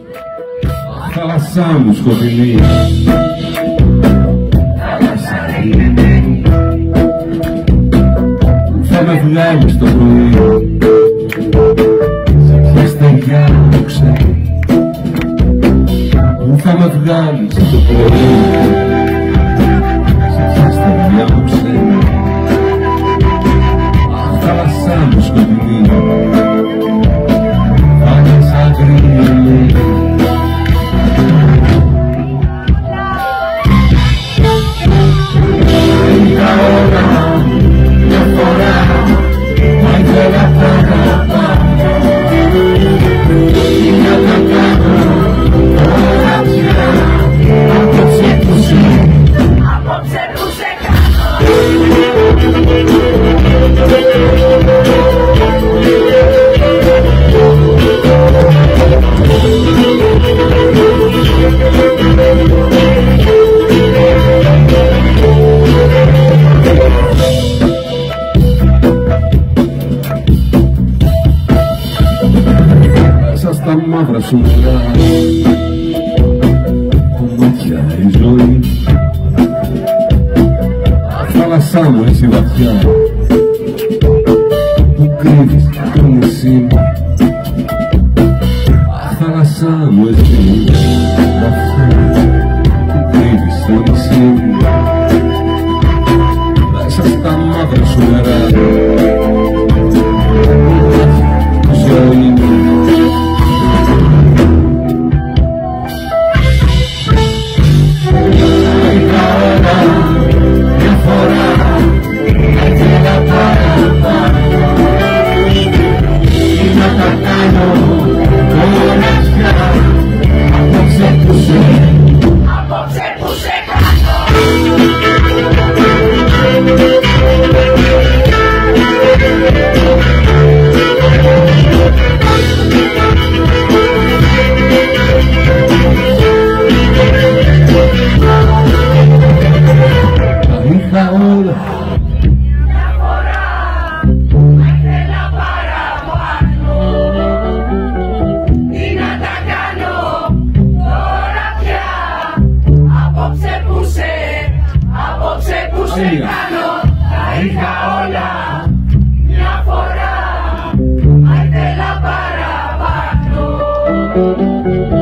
θάλασσά μου σκοτεινή, θάλασσα ειρηνή, θα με βγάλεις το πρωί σε στεριά μου ξέρει, θα με βγάλεις το πρωί σε στεριά μου ξέρει, θάλασσά μου σκοτεινή, θάλασσα ειρηνή. Στα μαύρα σου νερά κομμάτια η ζωή, θάλασσά μου έτσι βαθιά που κρύβεις το νησί μου, θάλασσά μου έτσι βαθιά που κρύβεις το νησί μου, μέσα στα μαύρα σου νερά η ζωή μου. Τα είχα όλα μια φορά, μα ήθελα παραπάνω.